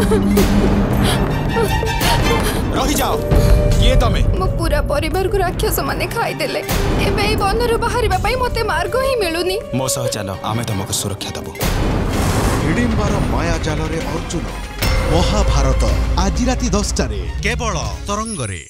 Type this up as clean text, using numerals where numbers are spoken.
रही जाओ किए तमे मो पूरा परिवार को राक्षस माने खाई देले एबे ई बनरु बाहरिबा पई मते मार्ग ही मिलुनी मो सह चलो आमे तुमको सुरक्षा दबु हिडिंबार माया जाल रे अर्जुन महाभारत आज राति 10 केवल तरंग रे।